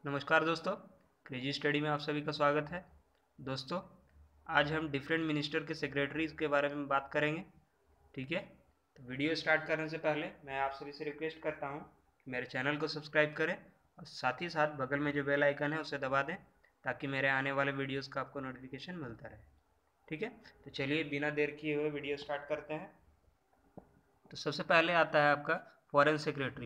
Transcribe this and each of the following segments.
नमस्कार दोस्तों, crazy study में आप सभी का स्वागत है। दोस्तों, आज हम डिफरेंट मिनिस्टर के सेक्रेटरीज के बारे में बात करेंगे। ठीक है, तो वीडियो स्टार्ट करने से पहले मैं आप सभी से रिक्वेस्ट करता हूँ कि मेरे चैनल को सब्सक्राइब करें और साथ ही साथ बगल में जो बेल आइकन है उसे दबा दें ताकि मेरे आने वाले वीडियोज़ का आपको नोटिफिकेशन मिलता रहे। ठीक है, तो चलिए बिना देर किए हुए वीडियो स्टार्ट करते हैं। तो सबसे पहले आता है आपका फॉरेन सेक्रेटरी।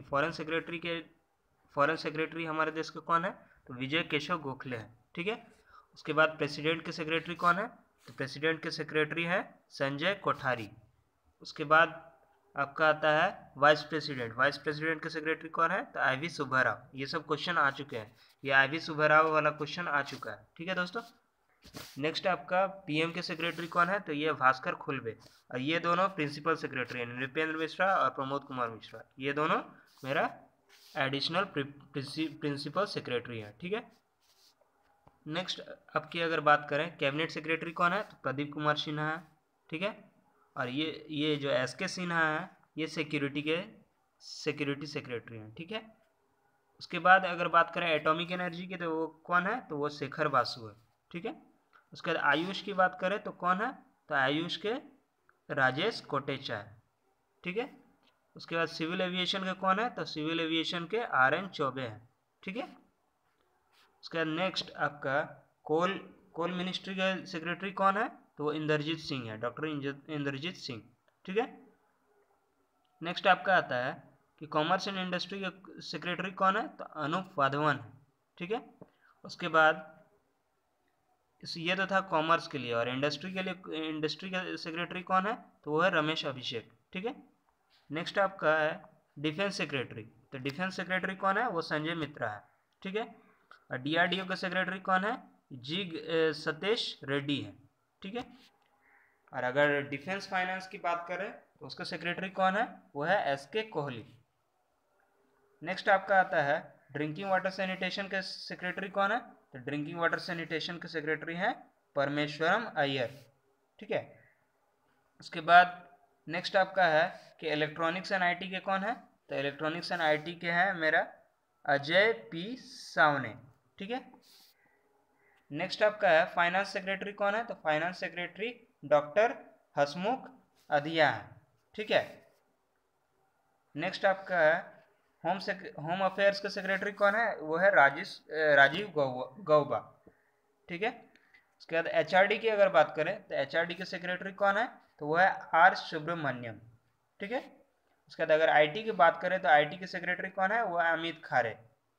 फॉरेन सेक्रेटरी हमारे देश के कौन है? तो विजय केशव गोखले हैं। ठीक है, उसके बाद प्रेसिडेंट के सेक्रेटरी कौन है? तो प्रेसिडेंट के सेक्रेटरी है संजय कोठारी। उसके बाद आपका आता है वाइस प्रेसिडेंट के सेक्रेटरी कौन है? तो IV सुब्बाराव। ये सब क्वेश्चन आ चुके हैं, ये IV सुब्बाराव वाला क्वेश्चन आ चुका है। ठीक है दोस्तों, नेक्स्ट आपका PM के सेक्रेटरी कौन है? तो ये भास्कर खुलबे। और ये दोनों प्रिंसिपल सेक्रेटरी हैं, नृपेंद्र मिश्रा और प्रमोद कुमार मिश्रा। ये दोनों मेरा एडिशनल प्रिंसिपल सेक्रेटरी है। ठीक है, नेक्स्ट आपकी अगर बात करें कैबिनेट सेक्रेटरी कौन है? तो प्रदीप कुमार सिन्हा है। ठीक है, और ये जो SK सिन्हा है ये सिक्योरिटी सेक्रेटरी हैं। ठीक है, उसके बाद अगर बात करें एटॉमिक एनर्जी की तो वो कौन है? तो वो शेखर बासु है। ठीक है, उसके बाद आयुष की बात करें तो कौन है? तो आयुष के राजेश कोटेचा है। ठीक है, उसके बाद सिविल एविएशन के कौन है? तो सिविल एविएशन के RN चौबे हैं। ठीक है, उसके बाद नेक्स्ट आपका कोल मिनिस्ट्री का सेक्रेटरी कौन है? तो वो इंद्रजीत सिंह है, डॉक्टर इंद्रजीत सिंह। ठीक है, नेक्स्ट आपका आता है कि कॉमर्स एंड इंडस्ट्री के सेक्रेटरी कौन है? तो अनूप वाधवन है। ठीक है, उसके बाद ये तो था कॉमर्स के लिए, और इंडस्ट्री का सेक्रेटरी कौन है? तो वो है रमेश अभिषेक। ठीक है, नेक्स्ट आपका है डिफेंस सेक्रेटरी। तो डिफेंस सेक्रेटरी कौन है? वो संजय मित्रा है। ठीक है, और DRDO का सेक्रेटरी कौन है? सतेश रेड्डी है। ठीक है, और अगर डिफेंस फाइनेंस की बात करें तो उसका सेक्रेटरी कौन है? वो है SK कोहली। नेक्स्ट आपका आता है ड्रिंकिंग वाटर सैनिटेशन के सेक्रेटरी कौन है? तो ड्रिंकिंग वाटर सैनिटेशन के सेक्रेटरी हैं परमेश्वरम अय्यर। ठीक है, उसके बाद नेक्स्ट आपका है कि इलेक्ट्रॉनिक्स एंड IT के कौन है? तो इलेक्ट्रॉनिक्स एंड IT के हैं मेरा अजय P सावने। ठीक है, नेक्स्ट आपका है फाइनेंस सेक्रेटरी कौन है? तो फाइनेंस सेक्रेटरी डॉक्टर हसमुख अधिया है। ठीक है, नेक्स्ट आपका है होम अफेयर्स का सेक्रेटरी कौन है? वो है राजीव गौबा। ठीक है, उसके बाद HRD की अगर बात करें तो HRD के सेक्रेटरी कौन है? तो वो है R सुब्रमण्यम। ठीक है, उसके बाद अगर IT की बात करें तो IT के सेक्रेटरी कौन है? वो है अमित खारे।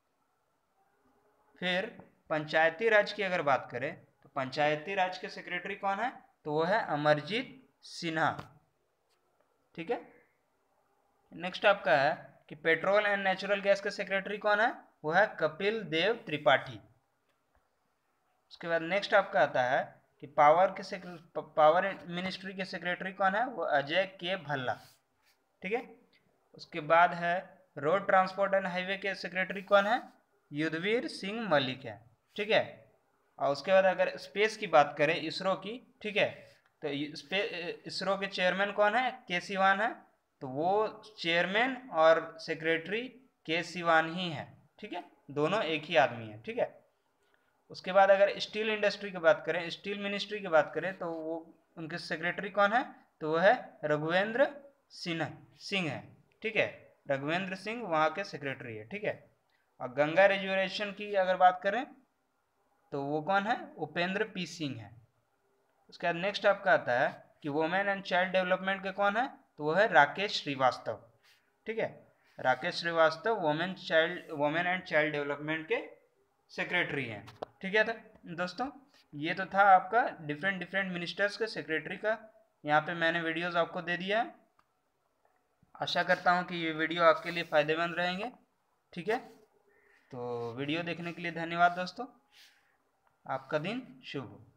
फिर पंचायती राज की अगर बात करें तो पंचायती राज के सेक्रेटरी कौन है? तो वो है अमरजीत सिन्हा। ठीक है, नेक्स्ट आपका है कि पेट्रोल एंड नेचुरल गैस के सेक्रेटरी कौन है? वो है कपिल देव त्रिपाठी। उसके बाद नेक्स्ट आपका आता है कि पावर मिनिस्ट्री के सेक्रेटरी कौन है? वो अजय के भल्ला। ठीक है, उसके बाद है रोड ट्रांसपोर्ट एंड हाईवे के सेक्रेटरी कौन है? युद्धवीर सिंह मलिक है। ठीक है, और उसके बाद अगर स्पेस की बात करें इसरो की, ठीक है, तो इसरो के चेयरमैन कौन है? के सिवान है। तो वो चेयरमैन और सेक्रेटरी के सिवान ही है। ठीक है, दोनों एक ही आदमी है। ठीक है, उसके बाद अगर स्टील इंडस्ट्री की बात करें, स्टील मिनिस्ट्री की बात करें तो वो उनके सेक्रेटरी कौन है? तो वो है रघुवेंद्र सिंह है। ठीक है, रघुवेंद्र सिंह वहाँ के सेक्रेटरी है। ठीक है, और गंगा रिजर्वेशन की अगर बात करें तो वो कौन है? उपेंद्र P सिंह है। उसके बाद नेक्स्ट आपका आता है कि वुमेन एंड चाइल्ड डेवलपमेंट के कौन है? तो वो है राकेश श्रीवास्तव। ठीक है, Rakesh Srivastava women and child development के सेक्रेटरी हैं। ठीक है दोस्तों, ये तो था आपका डिफरेंट मिनिस्टर्स के सेक्रेटरी का। यहाँ पे मैंने वीडियोस आपको दे दिया है। आशा करता हूँ कि ये वीडियो आपके लिए फ़ायदेमंद रहेंगे। ठीक है, तो वीडियो देखने के लिए धन्यवाद दोस्तों। आपका दिन शुभ हो।